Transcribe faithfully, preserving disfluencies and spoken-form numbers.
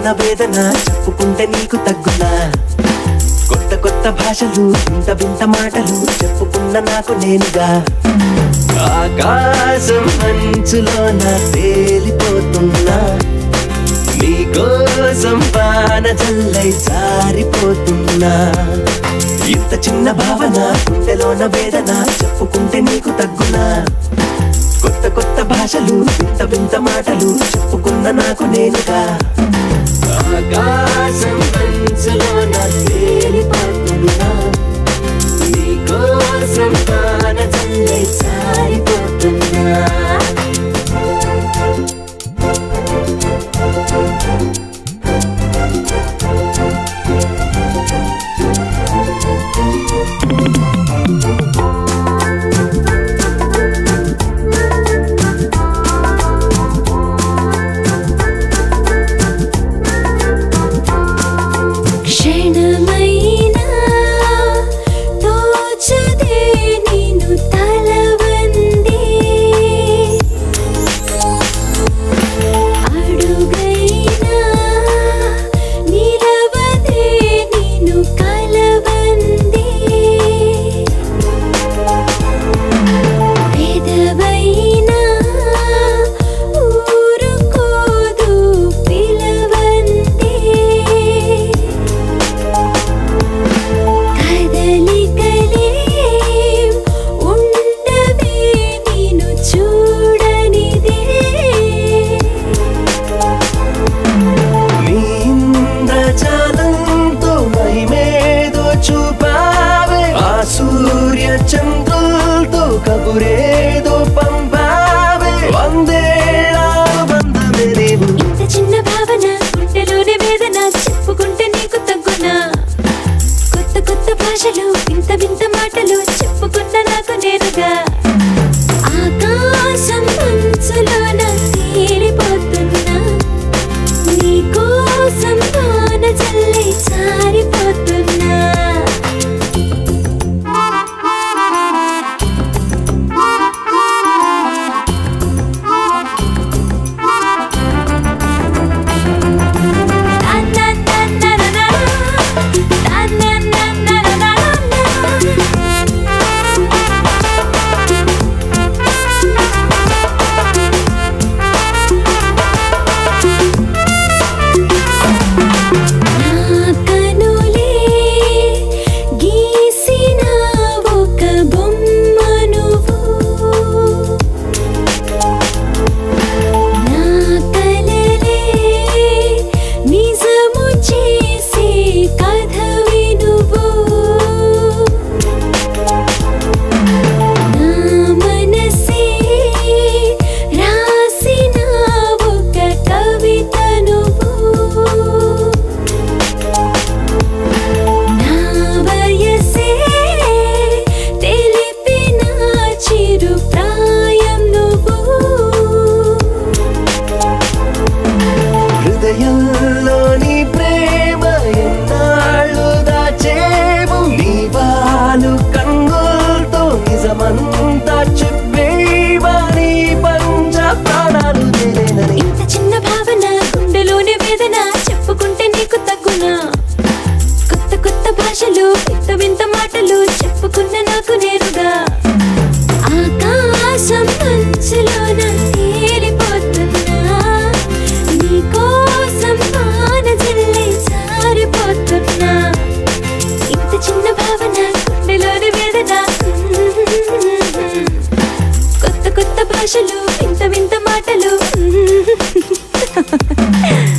గుండెలోన వేదన చెప్పుకుంటే నీకు తగ్గునా కొత్త కొత్త భాషలు వింత వింత మాటలు చెప్పుకున్న నాకు నేనుగా ఆకాశం మంచులోన తేలిపోతున్నా నీకోసం వాన జల్లై జారిపోతున్నా ఇంత చిన్న భావన గుండెలోన వేదన చెప్పుకుంటే నీకు తగ్గునా కొత్త కొత్త భాషలు వింత వింత మాటలు చెప్పుకున్న నాకు నేనుగా ఆకాశం మంచులోన తేలిపోతున్నా నీకోసం వాన జల్లై జారిపోతున్నా చంద్రులతో కబురేదో పంపావే వందేళ్ళ బంధమే నీవు ఇంత చిన్న భావన గుండెలోని వేదన చెప్పుకుంటే నీకు తగ్గునా కొత్త కొత్త భాషలు వింత వింత మాటలు చెప్పుకున్న నాకు నేనుగా ఆకాశం మంచులోన తేలిపోతున్నా నీకోసం వాన జల్లై జారిపోతున్నా హృదయంలోని ప్రేమ ఎన్నాళ్ళు దాచేవు నీ వాలు కన్నులతో నిజమంతా చెప్పేవా నీ పంచ ప్రాణాలు నేనేనని ఇంత చిన్న భావన గుండెలోని వేదన చెప్పుకుంటే నీకు తగ్గునా కొత్త కొత్త భాషలు వింత వింత మాటలు చెప్పుకున్న నాకు నేనుగా ఆకాశం మంచులోన తేలిపోతున్నా నీకోసం వాన జల్లై జారిపోతున్నా ఇంత చిన్న భావన గుండెలోని వేదన కొత్త కొత్త భాషలు వింత వింత మాటలు